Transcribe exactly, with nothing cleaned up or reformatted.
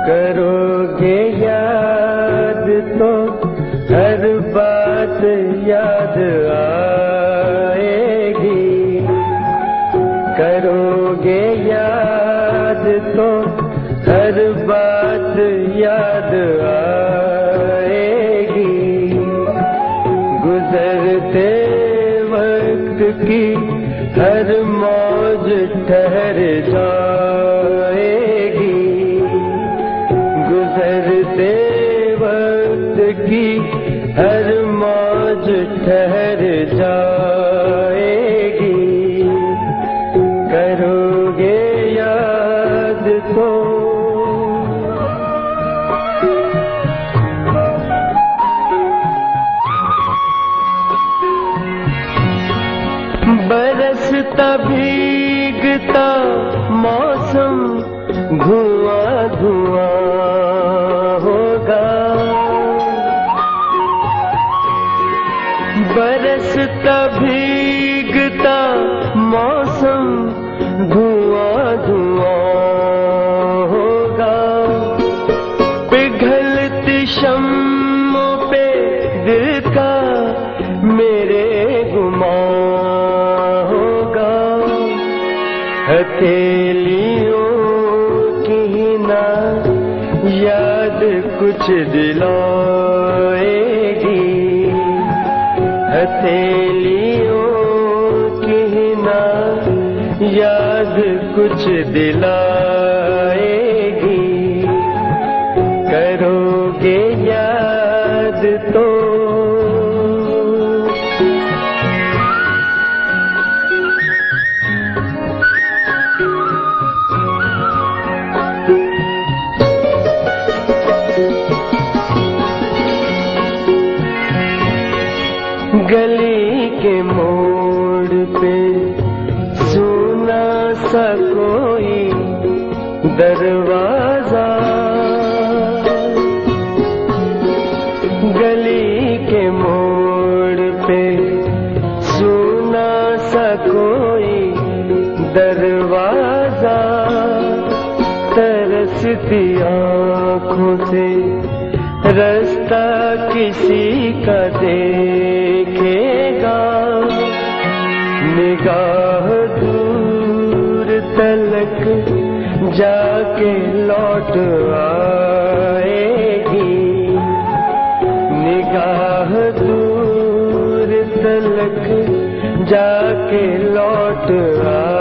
करोगे याद तो हर बात याद आएगी। करोगे याद तो हर बात याद आएगी। गुजरते वक्त की हर मौज ठहर जाएगी। गुजरते वक्त की हर मौज ठहर जाएगी। करोगे याद तो बरसता भीगता मौसम धुआं धुआं होगा। बरसता भीगता मौसम धुआं धुआं होगा। पिघलती शम्मों पे दिल का मेरे गुमान होगा। हथेलियों की ना याद कुछ दिलाएगी। हथेलियों की ना याद कुछ दिलाएगी। करोगे याद तो गली के मोड़ पे सुना सा कोई दरवाजा। गली के मोड़ पे सुना सा कोई दरवाजा। तरसती आँखों से रास्ता किसी का देखेगा। निगाह दूर तलक जाके लौट आएगी। निगाह दूर तलक जाके लौट आएगी।